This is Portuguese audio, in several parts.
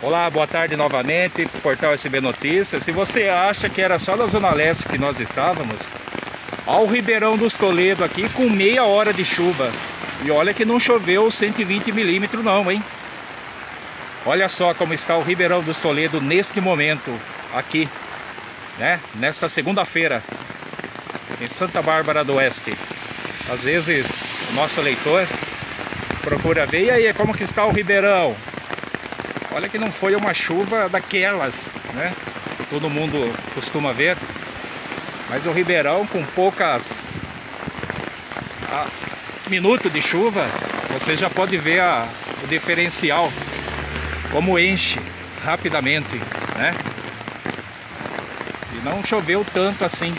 Olá, boa tarde novamente, Portal SB Notícias. Se você acha que era só na Zona Leste que nós estávamos, olha o Ribeirão dos Toledo aqui com meia hora de chuva. E olha que não choveu 120 milímetros não, hein? Olha só como está o Ribeirão dos Toledo neste momento, aqui, né? Nesta segunda-feira, em Santa Bárbara do Oeste. Às vezes o nosso leitor procura ver, e aí, como que está o Ribeirão? Olha que não foi uma chuva daquelas, né? Que todo mundo costuma ver. Mas o Ribeirão, com poucas minutos de chuva, você já pode ver o diferencial, como enche rapidamente, né? E não choveu tanto assim.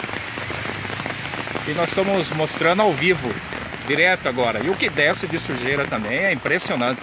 E nós estamos mostrando ao vivo, direto agora. E o que desce de sujeira também é impressionante.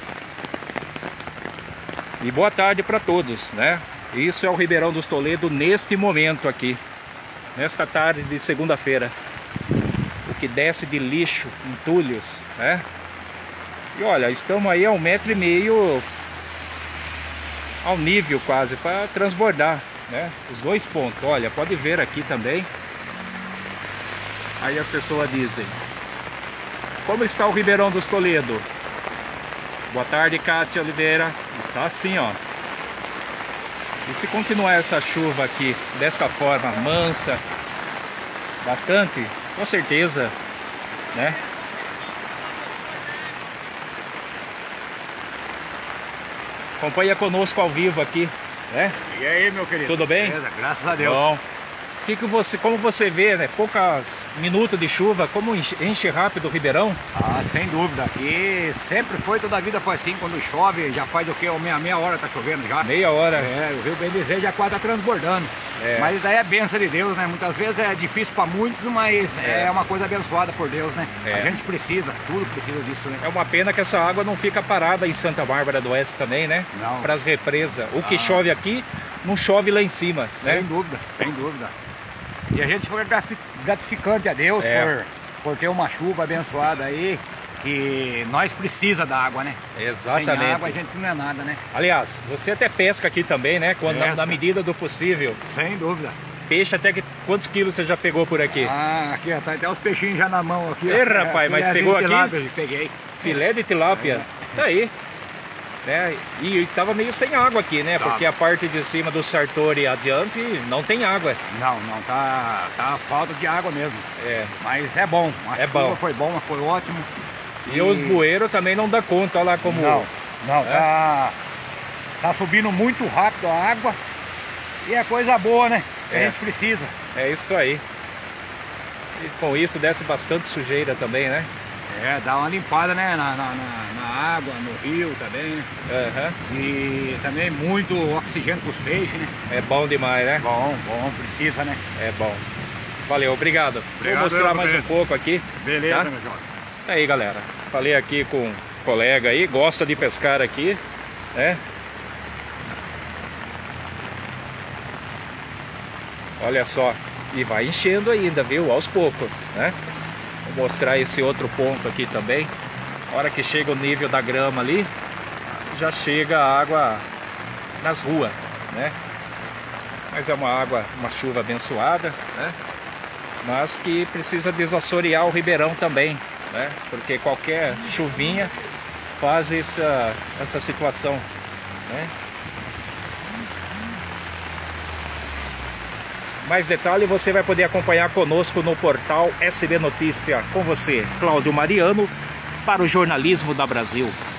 E boa tarde para todos, né? Isso é o Ribeirão dos Toledo neste momento aqui, nesta tarde de segunda-feira. O que desce de lixo, entulhos, né? E olha, estamos aí a 1,5 metro ao nível quase para transbordar, né? Os dois pontos, olha, pode ver aqui também. Aí as pessoas dizem: como está o Ribeirão dos Toledo? Boa tarde, Cátia Oliveira. Está assim, ó. E se continuar essa chuva aqui desta forma, mansa, bastante, com certeza, né? Acompanha conosco ao vivo aqui, né? E aí, meu querido? Tudo bem? Beleza, graças a Deus. Bom. Como você vê, né? Poucos minutos de chuva, como enche rápido o Ribeirão? Ah, sem dúvida. Aqui sempre foi, toda a vida foi assim. Quando chove, já faz o quê? Meia hora tá chovendo já. Meia hora. É, o Rio Bem Dizer já quase tá transbordando. É. Mas daí é bênção de Deus, né? Muitas vezes é difícil para muitos, mas é uma coisa abençoada por Deus, né? É. A gente precisa, tudo precisa disso, né? É uma pena que essa água não fica parada em Santa Bárbara do Oeste também, né? Não. Para as represas. O que chove aqui, não chove lá em cima, né? Sem dúvida, sem dúvida. E a gente foi gratificante a Deus por ter uma chuva abençoada aí, que nós precisa da água, né? Exatamente. Sem água a gente não é nada, né? Aliás, você até pesca aqui também, né? Quando na medida do possível. Sem dúvida. Peixe até que... Quantos quilos você já pegou por aqui? Ah, aqui ó, tá até os peixinhos já na mão aqui. Ei, rapaz, mas pegou aqui? Tilápia, peguei. Filé de tilápia. Tá aí. Né? E tava meio sem água aqui, né? Tá. Porque a parte de cima do Sartori adiante não tem água. Não, tá falta de água mesmo. É. Mas é bom. A chuva bom. foi bom, foi ótimo. E os bueiros também não dá conta, olha lá como... Não, tá subindo muito rápido a água. E é coisa boa, né? Que a gente precisa. É isso aí. E com isso desce bastante sujeira também, né? É, dá uma limpada, né? Na água, no rio também, né? Uhum. E também muito oxigênio para os peixes, né? É bom demais, né? Bom, precisa, né? É bom. Valeu, obrigado. Obrigado. Vou mostrar mais um pouco aqui. Beleza, tá? meu jovem. Aí, galera. Falei aqui com um colega aí, gosta de pescar aqui, né? Olha só. E vai enchendo ainda, viu? Aos poucos, né? Vou mostrar esse outro ponto aqui também. A hora que chega o nível da grama ali, já chega a água nas ruas, né? Mas é uma chuva abençoada, né? Mas que precisa desassorear o Ribeirão também, né? Porque qualquer chuvinha faz essa situação, né? Mais detalhe você vai poder acompanhar conosco no portal SB Notícia. Com você, Cláudio Mariano, para o Jornalismo da Brasil.